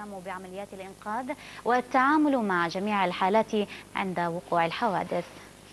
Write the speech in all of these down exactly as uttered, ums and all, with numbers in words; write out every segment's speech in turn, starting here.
القيام بعمليات الإنقاذ والتعامل مع جميع الحالات عند وقوع الحوادث.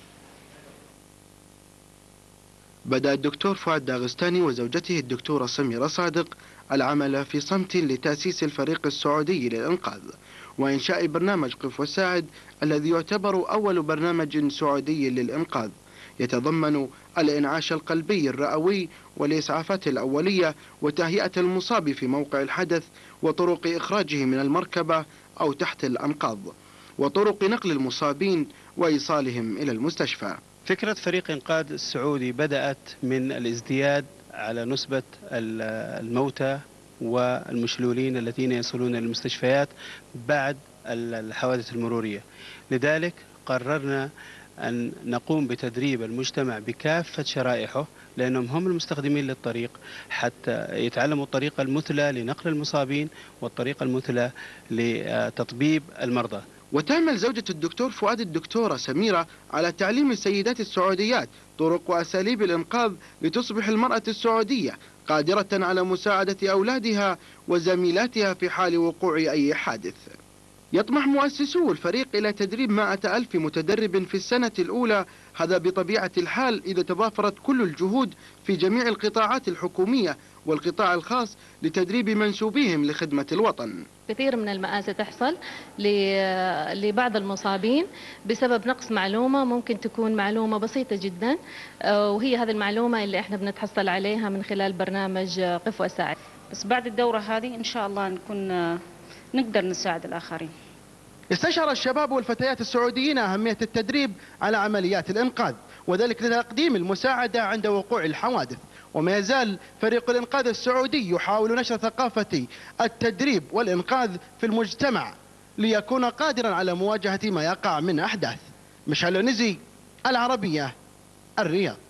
بدأ الدكتور فؤاد داغستاني وزوجته الدكتورة سميرة صادق العمل في صمت لتأسيس الفريق السعودي للإنقاذ وإنشاء برنامج قف وساعد الذي يعتبر أول برنامج سعودي للإنقاذ يتضمن الإنعاش القلبي الرئوي والإسعافات الأولية وتهيئة المصاب في موقع الحدث وطرق إخراجه من المركبة أو تحت الأنقاض وطرق نقل المصابين وإيصالهم إلى المستشفى. فكرة فريق إنقاذ السعودي بدأت من الازدياد على نسبة الموتى والمشلولين الذين يصلون إلى المستشفيات بعد الحوادث المرورية. لذلك قررنا أن نقوم بتدريب المجتمع بكافة شرائحه لأنهم هم المستخدمين للطريق حتى يتعلموا الطريقة المثلى لنقل المصابين والطريقة المثلى لتطبيب المرضى. وتعمل زوجة الدكتور فؤاد الدكتورة سميرة على تعليم السيدات السعوديات طرق وأساليب الإنقاذ لتصبح المرأة السعودية قادرة على مساعدة أولادها وزميلاتها في حال وقوع أي حادث. يطمح مؤسسو الفريق إلى تدريب مائة ألف متدرب في السنة الأولى، هذا بطبيعة الحال إذا تضافرت كل الجهود في جميع القطاعات الحكومية والقطاع الخاص لتدريب منسوبيهم لخدمة الوطن. كثير من المآسي تحصل لبعض المصابين بسبب نقص معلومة ممكن تكون معلومة بسيطة جدا، وهي هذه المعلومة اللي احنا بنتحصل عليها من خلال برنامج قف وساعد. بس بعد الدورة هذه إن شاء الله نكون نقدر نساعد الآخرين. استشعر الشباب والفتيات السعوديين أهمية التدريب على عمليات الإنقاذ وذلك لتقديم المساعدة عند وقوع الحوادث. وما يزال فريق الإنقاذ السعودي يحاول نشر ثقافة التدريب والإنقاذ في المجتمع ليكون قادرا على مواجهة ما يقع من أحداث. مشعل نزي، العربية، الرياض.